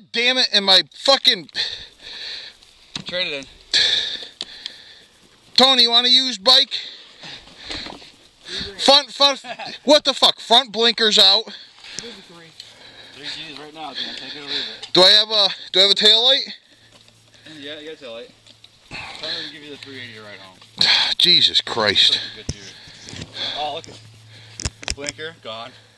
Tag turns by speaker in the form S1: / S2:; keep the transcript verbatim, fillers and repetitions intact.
S1: damn it, and my fucking...
S2: Trade it in.
S1: Tony, you want a used bike? Front, front, what the fuck? Front blinkers out.
S2: Three G's right now, man. Take it or leave it.
S1: Do I have a, do I have a tail light?
S2: Yeah, you got a tail light. Tell me to give you the three eighty right home.
S1: Jesus Christ.
S2: Oh, look at blinker, gone.